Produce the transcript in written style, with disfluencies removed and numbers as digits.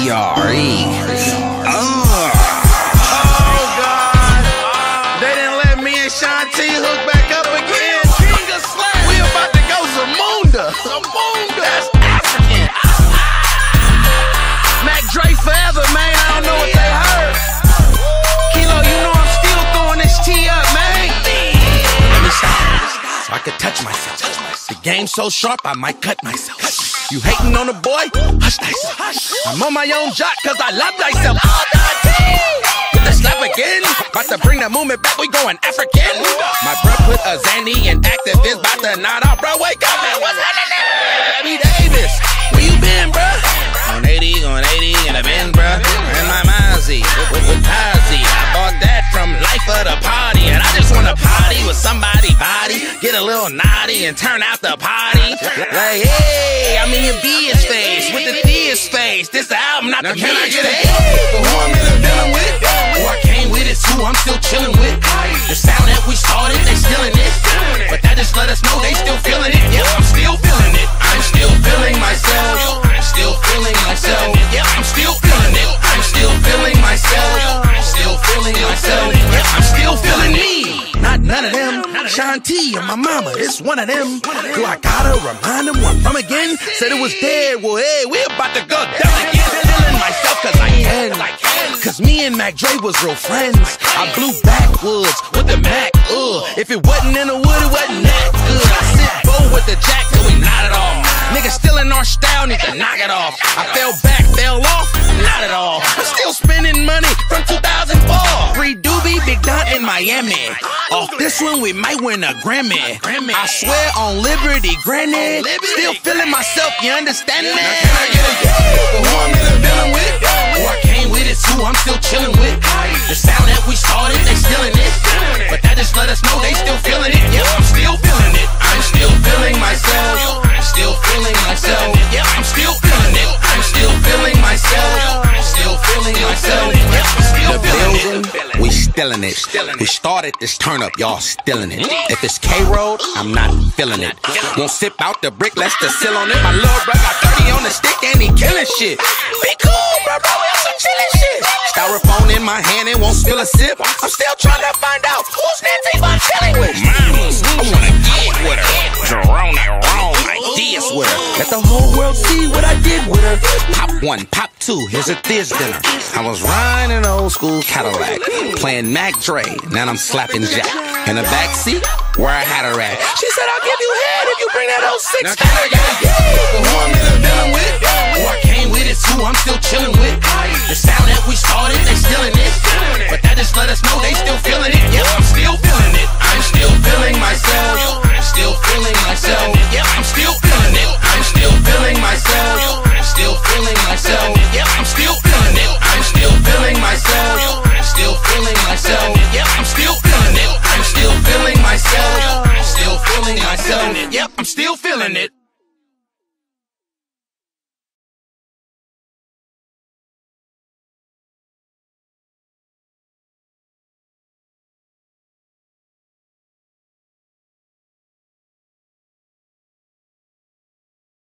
R.E. Oh God, they didn't let me and Sean T hook back up again. King of Slam. We about to go Zamunda. That's African. Mac Dre forever, man. I don't know what they heard. Kilo, you know I'm still throwing this T up, man. Let me stop so I could touch myself. The game so sharp, I might cut myself. You hating on the boy? Hush thyself. I'm on my own jock, cause I love thyself. With the slap again. About to bring the movement back, we going African. My bruh put a Zandy in activist. About to nod out, bro. Wake up, man. What's happening? Abby Davis, where you been, bruh? On 80 in the bin, bruh. And my Mozzie with Tazi. I bought that from Life of the Party. And I just wanna party with somebody body. Get a little naughty and turn out the party. Like, hey, I'm in your BS face with the DS face. This the album, not the can I get a for who I'm in the dealing with? Who I came with, it's who I'm still chilling with. The sound that we started, they still in it. But that just let us know they still feeling it. Yeah, I'm still feeling it. I'm still feeling myself. I'm still feeling myself. Yeah, I'm still feeling it. I'm still feeling myself. I'm still feeling myself. Yeah, I'm still feeling me. Not none of them. Sean T and my mama, it's one of them. Do I gotta remind them where I'm from again? Said it was dead. Well, hey, we about to go down again. Feeling myself cause I can. Cause me and Mac Dre was real friends. I blew backwoods with the Mac. If it wasn't in the wood, it wasn't that good. I sit bow with the jack till we not at all. Niggas still in our style, need to knock it off. I fell back, fell off, not at all. I'm still spending money from 2004. Free Doobie, Big Don in Miami. Off this one, we might win a Grammy. I swear on Liberty, Granny. Still feeling myself, you understand me? Now can I get a for who I'm in the dealing with? Who I came with, it's who I'm still chilling with. The sound that we started, they still in it. But that just let us know they still feeling it. Yeah, I'm still feeling it. I'm still feeling myself. I'm still feeling myself. Yeah, I'm still feeling it. I'm still feeling myself. I'm still feeling myself. Yeah, I'm still feeling it. We still in it. We started this turn up, y'all still in it. If it's K-Road, I'm not feeling it. Won't sip out the brick, let's just seal on it. My little bro got 30 on the stick and he killing shit. Be cool, bro, we on some chillin' shit. Styrofoam in my hand and won't spill a sip. I'm still trying to find out who's Nancy I'm chilling with. Mamas, I wanna get with her. Jerome that wrong ideas with her. Let the whole world see what I did with her. Pop 1, pop 2, here's a Thiz dinner. I was riding an old school Cadillac, playing Mac Dre, now I'm slapping Jack. In the backseat, where I had her at. She said, I'll give you head if you bring that 06. Now can I get a for who I'm in the dealing with? Who I came with, it's who I'm still chilling with. The sound that we started, they still in it. But that just let us know they still feeling it. Yeah, I'm still feeling it. I'm still feeling myself. I'm still feeling myself. Yeah, I'm still feeling it. I'm still feeling myself. I'm still feeling myself. Yeah, I'm still feeling it. I'm still feeling myself. I'm still feeling myself. Yeah, I'm still feeling it. I'm still feeling myself. I'm still feeling myself. Yep, I'm still feeling it.